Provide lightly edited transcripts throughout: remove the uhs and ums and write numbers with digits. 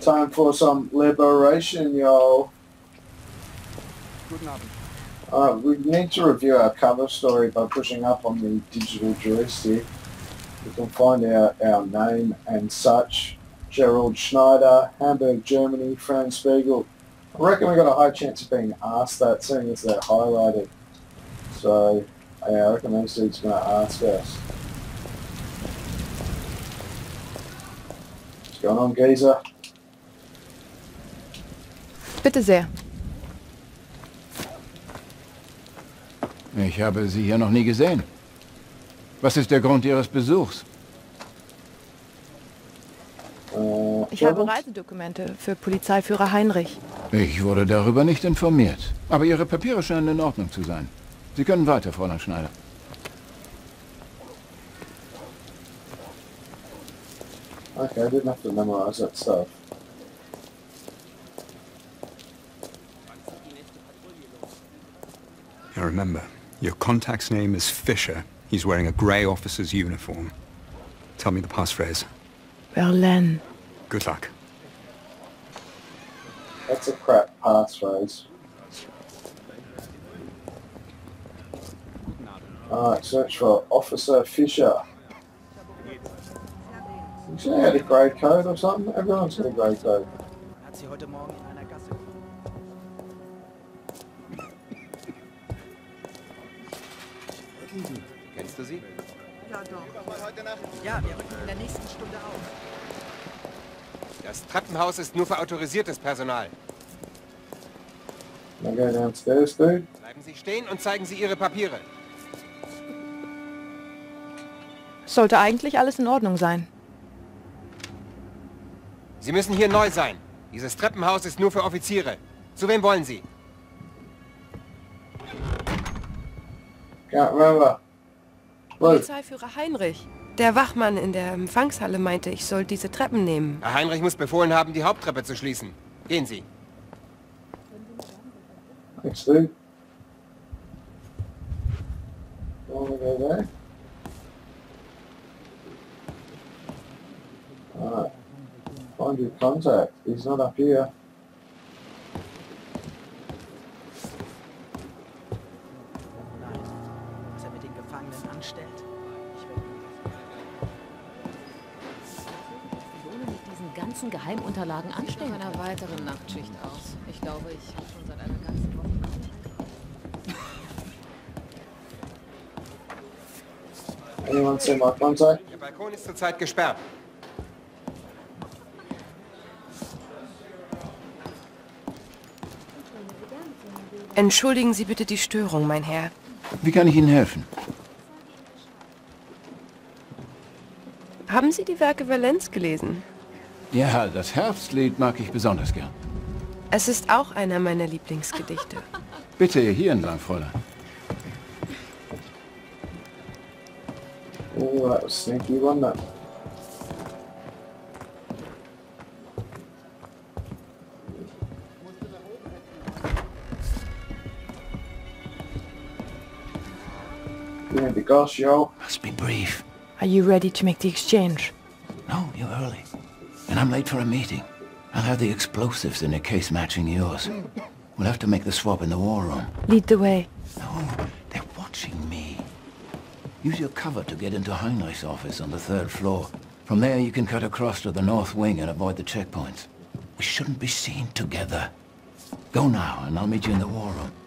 Time for some liberation, y'all. Guten Abend. We need to review our cover story by pushing up on the digital joystick. We can find out our name and such. Gerald Schneider, Hamburg, Germany, Franz Spiegel. I reckon we got a high chance of being asked that, seeing as they're highlighted. So, yeah, I reckon these dudes are going to ask us. What's going on, geezer? Bitte sehr. Ich habe Sie hier noch nie gesehen. Was ist der Grund Ihres Besuchs? Ich habe Reisedokumente für Polizeiführer Heinrich. Ich wurde darüber nicht informiert. Aber Ihre Papiere scheinen in Ordnung zu sein. Sie können weiter, Fräulein Schneider. Okay, I didn't have to memorize that stuff. Now remember, your contact's name is Fisher. He's wearing a grey officer's uniform. Tell me the passphrase. Berlin. Good luck. That's a crap passphrase. Alright, search for Officer Fisher. You say he had a grey coat or something? Everyone's got a grey coat. Kennst du sie? Ja, doch. Ja, wir rücken in der nächsten Stunde auf. Das Treppenhaus ist nur für autorisiertes Personal. Can I go downstairs, dude? Bleiben Sie stehen und zeigen Sie Ihre Papiere. Sollte eigentlich alles in Ordnung sein. Sie müssen hier neu sein. Dieses Treppenhaus ist nur für Offiziere. Zu wem wollen Sie? Can't remember. Look, Polizeiführer Heinrich. Der Wachmann in der Empfangshalle meinte, ich soll diese Treppen nehmen. Herr Heinrich muss befohlen haben, die Haupttreppe zu schließen. Gehen Sie. thanks, dude. Wanna go there? Alright. Find your contact. He's not up here. Nein, was er mit den Gefangenen anstellt. Ich wohne mit diesen ganzen Geheimunterlagen anstellen. Von einer weiteren Nachtschicht aus. Ich glaube, ich habe schon seit einer ganzen Woche Anyone see my contact? Der Balkon ist zurzeit gesperrt. Entschuldigen Sie bitte die Störung, mein Herr. Wie kann ich Ihnen helfen? Haben Sie die Werke Valenz gelesen? Ja, das Herbstlied mag ich besonders gern. Es ist auch einer meiner Lieblingsgedichte. Bitte hier entlang, Fräulein. Oh, that was sneaky, wasn't it? Yeah, because yo. Must be brief. Are you ready to make the exchange? No, you're early. And I'm late for a meeting. I'll have the explosives in a case matching yours. We'll have to make the swap in the war room. Lead the way. No, they're watching me. Use your cover to get into Heinrich's office on the 3rd floor. From there you can cut across to the north wing and avoid the checkpoints. We shouldn't be seen together. Go now, and I'll meet you in the war room.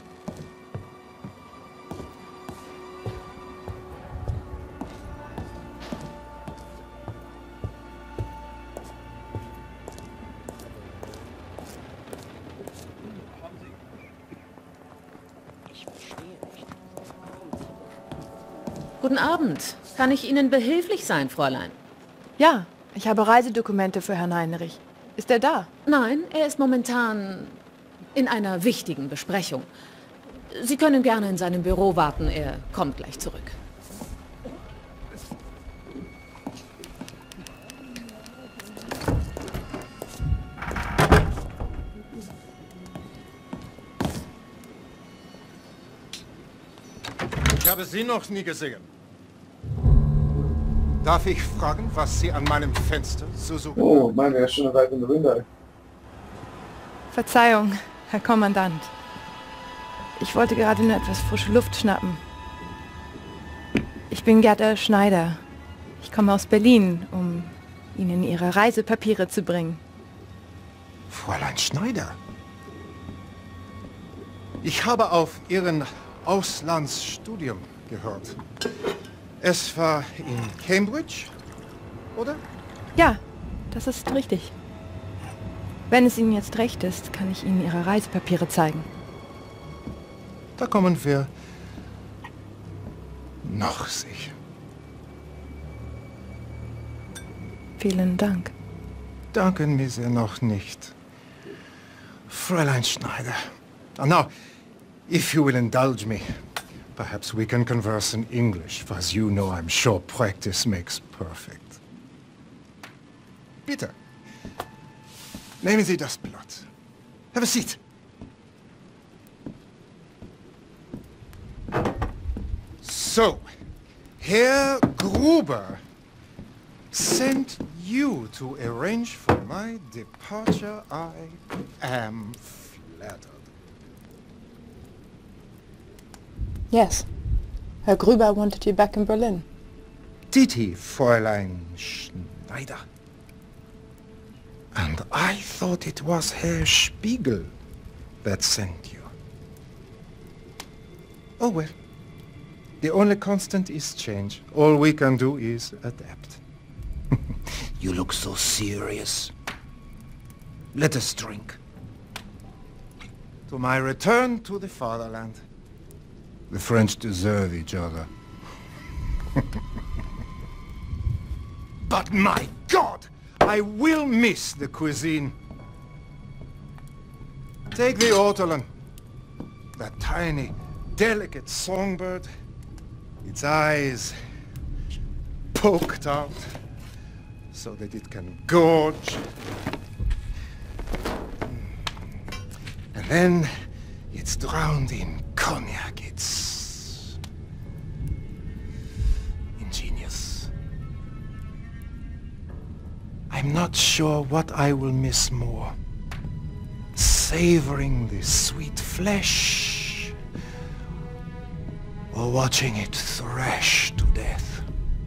Guten Abend. Kann ich Ihnen behilflich sein, Fräulein? Ja, ich habe Reisedokumente für Herrn Heinrich. Ist er da? Nein, er ist momentan in einer wichtigen Besprechung. Sie können gerne in seinem Büro warten, er kommt gleich zurück. Ich habe Sie noch nie gesehen. Darf ich fragen, was Sie an meinem Fenster so suchen? Oh, maybe I shouldn't have opened the window. Verzeihung, Herr Kommandant. Ich wollte gerade nur etwas frische Luft schnappen. Ich bin Gerda Schneider. Ich komme aus Berlin, um Ihnen Ihre Reisepapiere zu bringen. Fräulein Schneider. Ich habe auf Ihren Auslandsstudium gehört. Es war in Cambridge, oder? Ja, das ist richtig. Wenn es Ihnen jetzt recht ist, kann ich Ihnen Ihre Reisepapiere zeigen. Da kommen wir noch sicher. Vielen Dank. Danken mir sehr noch nicht. Fräulein Schneider. Now, if you will indulge me, perhaps we can converse in English, for as you know, I'm sure practice makes perfect. Bitte. Nehmen Sie das Blatt. Have a seat. So, Herr Gruber sent you to arrange for my departure. I am flattered. Yes. Herr Gruber wanted you back in Berlin. Did he, Fräulein Schneider? And I thought it was Herr Spiegel that sent you. Oh well. The only constant is change. All we can do is adapt. You look so serious. Let us drink. To my return to the fatherland. The French deserve each other. But my God! I will miss the cuisine. Take the ortolan. That tiny, delicate songbird. Its eyes poked out so that it can gorge. And then it's drowned in cognac. It's ingenious. I'm not sure what I will miss more. Savoring the sweet flesh, or watching it thrash to death.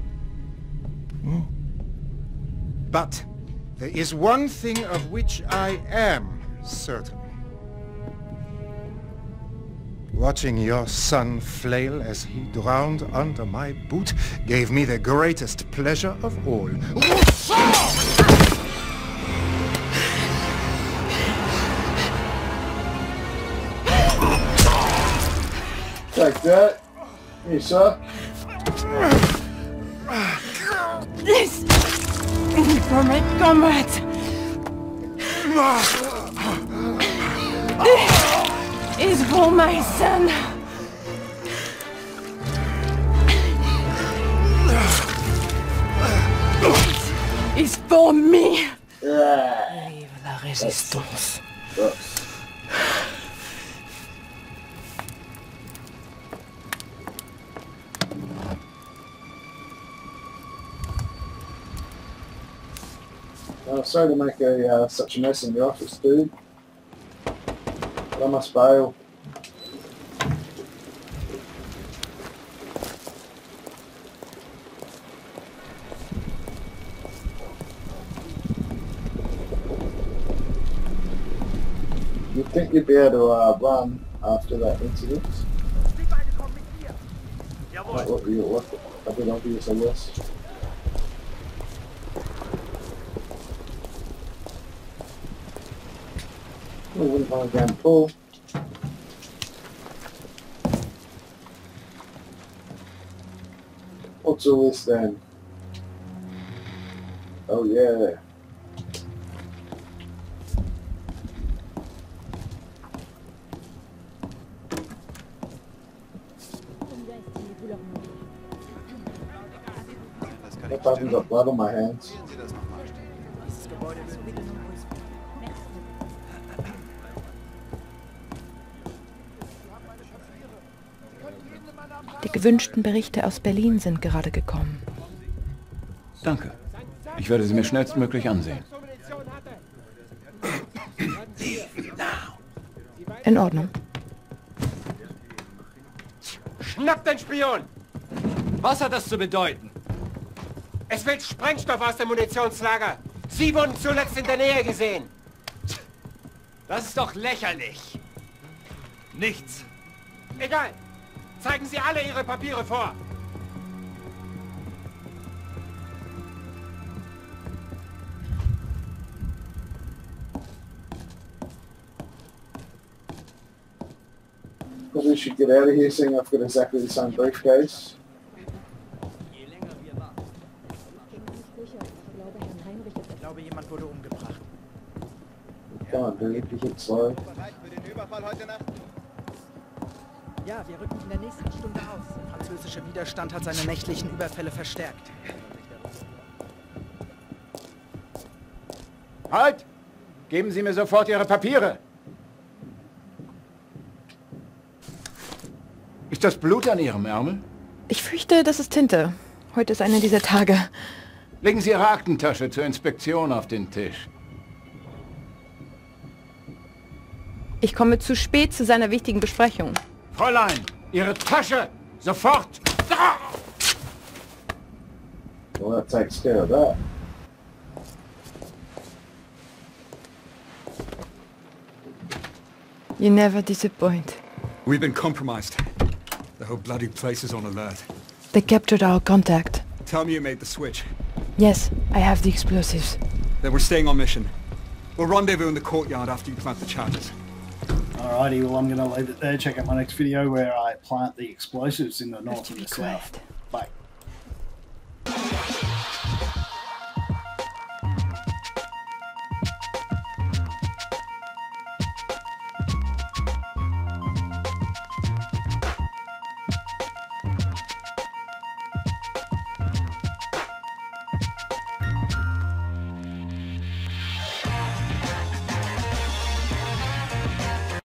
But there is one thing of which I am certain. Watching your son flail as he drowned under my boot gave me the greatest pleasure of all. Take that. Here, sir. This is for my comrades. This is for my son. This is for me. Vive la résistance. Sorry to make such a mess in the office, dude. But I must bail. You'd think you'd be able to run after that incident. That would be a bit obvious, I guess. We wouldn't mind down the pool. What's all this then? Oh yeah. I hope I haven't got blood on my hands. Die gewünschten Berichte aus Berlin sind gerade gekommen. Danke. Ich werde sie mir schnellstmöglich ansehen. In Ordnung. Schnapp den Spion! Was hat das zu bedeuten? Es will Sprengstoff aus dem Munitionslager. Sie wurden zuletzt in der Nähe gesehen. Das ist doch lächerlich. Nichts. Egal. Zeigen Sie alle Ihre Papiere vor. Probably should get out of here, seeing I've got exactly the same briefcase. Ich glaube, jemand wurde umgebracht. Come on, dude, you hit slow. Ja, wir rücken in der nächsten Stunde aus. Der französische Widerstand hat seine nächtlichen Überfälle verstärkt. Halt! Geben Sie mir sofort Ihre Papiere! Ist das Blut an Ihrem Ärmel? Ich fürchte, das ist Tinte. Heute ist einer dieser Tage. Legen Sie Ihre Aktentasche zur Inspektion auf den Tisch. Ich komme zu spät zu seiner wichtigen Besprechung. Fräulein, Ihre Tasche! Sofort! Well, that takes care of that. You never disappoint. We've been compromised. The whole bloody place is on alert. They captured our contact. Tell me you made the switch. Yes, I have the explosives. Then we're staying on mission. We'll rendezvous in the courtyard after you plant the charges. Alrighty, well I'm going to leave it there. Check out my next video where I plant the explosives in the north and the south. Quiet.